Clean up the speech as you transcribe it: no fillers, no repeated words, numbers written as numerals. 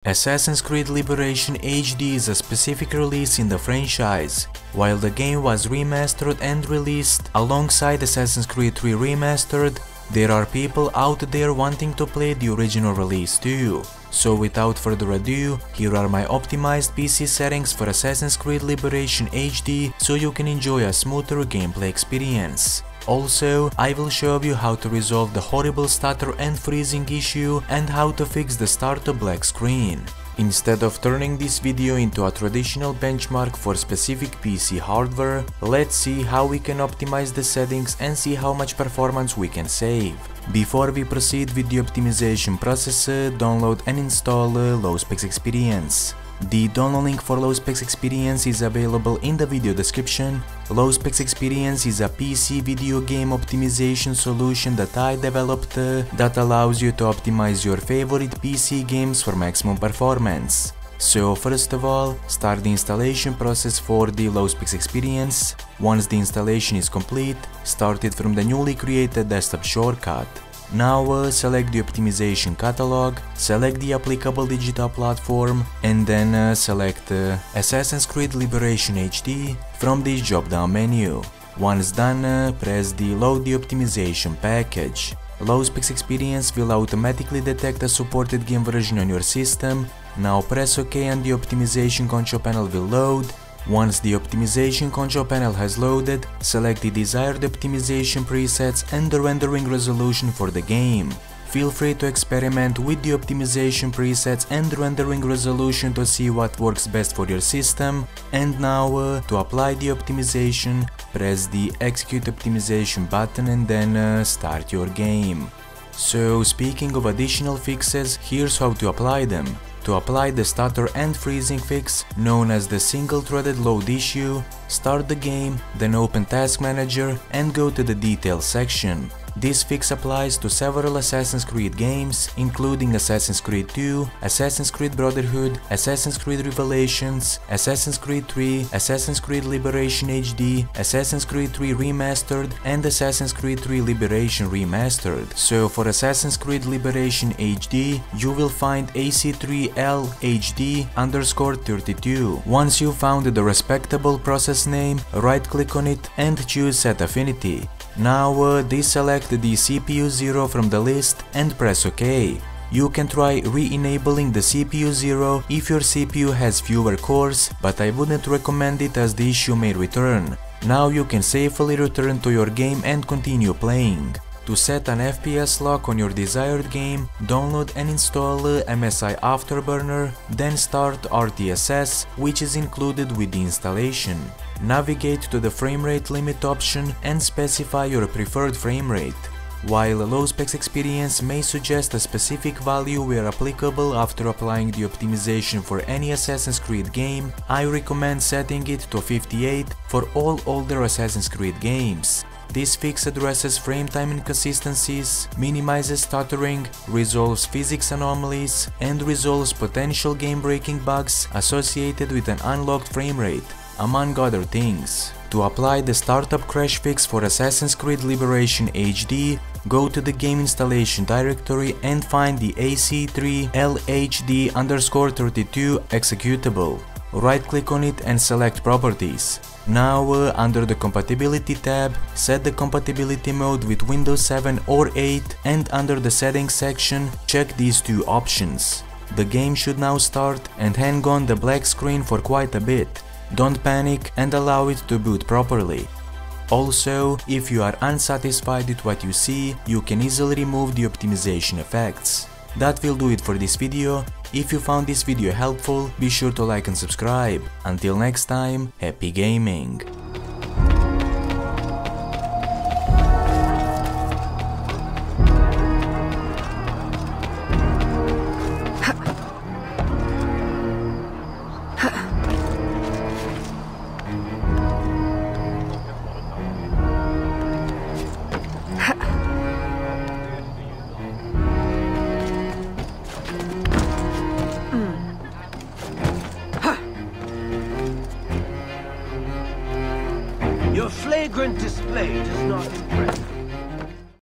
Assassin's Creed Liberation HD is a specific release in the franchise. While the game was remastered and released alongside Assassin's Creed 3 Remastered, there are people out there wanting to play the original release too. So without further ado, here are my optimized PC settings for Assassin's Creed Liberation HD so you can enjoy a smoother gameplay experience. Also, I will show you how to resolve the horrible stutter and freezing issue and how to fix the start to black screen. Instead of turning this video into a traditional benchmark for specific PC hardware, let's see how we can optimize the settings and see how much performance we can save. Before we proceed with the optimization process, download and install Low-Specs Experience. The download link for Low-Specs Experience is available in the video description. Low-Specs Experience is a PC video game optimization solution that I developed that allows you to optimize your favorite PC games for maximum performance. So first of all, start the installation process for the Low-Specs Experience. Once the installation is complete, start it from the newly created desktop shortcut. Now select the optimization catalog, select the applicable digital platform, and then select Assassin's Creed Liberation HD from this drop-down menu. Once done, press the Load the optimization package. Low-Specs Experience will automatically detect a supported game version on your system. Now press OK and the optimization control panel will load. Once the optimization control panel has loaded, select the desired optimization presets and the rendering resolution for the game. Feel free to experiment with the optimization presets and rendering resolution to see what works best for your system. And now, to apply the optimization, press the Execute Optimization button and then start your game. So, speaking of additional fixes, here's how to apply them. To apply the stutter and freezing fix, known as the single-threaded load issue, start the game, then open Task Manager and go to the Details section. This fix applies to several Assassin's Creed games, including Assassin's Creed 2, Assassin's Creed Brotherhood, Assassin's Creed Revelations, Assassin's Creed 3, Assassin's Creed Liberation HD, Assassin's Creed 3 Remastered, and Assassin's Creed 3 Liberation Remastered. So for Assassin's Creed Liberation HD, you will find AC3LHD_32. Once you found the respectable process name, right-click on it and choose Set Affinity. Now deselect the CPU 0 from the list and press OK. You can try re-enabling the CPU 0 if your CPU has fewer cores, but I wouldn't recommend it as the issue may return. Now you can safely return to your game and continue playing. To set an FPS lock on your desired game, download and install MSI Afterburner, then start RTSS, which is included with the installation. Navigate to the frame rate limit option and specify your preferred frame rate. While Low-Specs Experience may suggest a specific value where applicable after applying the optimization for any Assassin's Creed game, I recommend setting it to 58 for all older Assassin's Creed games. This fix addresses frame time inconsistencies, minimizes stuttering, resolves physics anomalies, and resolves potential game-breaking bugs associated with an unlocked frame rate, among other things. To apply the startup crash fix for Assassin's Creed Liberation HD, go to the game installation directory and find the AC3LHD_32 executable. Right-click on it and select Properties. Now, under the Compatibility tab, set the compatibility mode with Windows 7 or 8, and under the Settings section, check these two options. The game should now start and hang on the black screen for quite a bit. Don't panic and allow it to boot properly. Also, if you are unsatisfied with what you see, you can easily remove the optimization effects. That will do it for this video. If you found this video helpful, be sure to like and subscribe. Until next time, happy gaming! Your flagrant display does not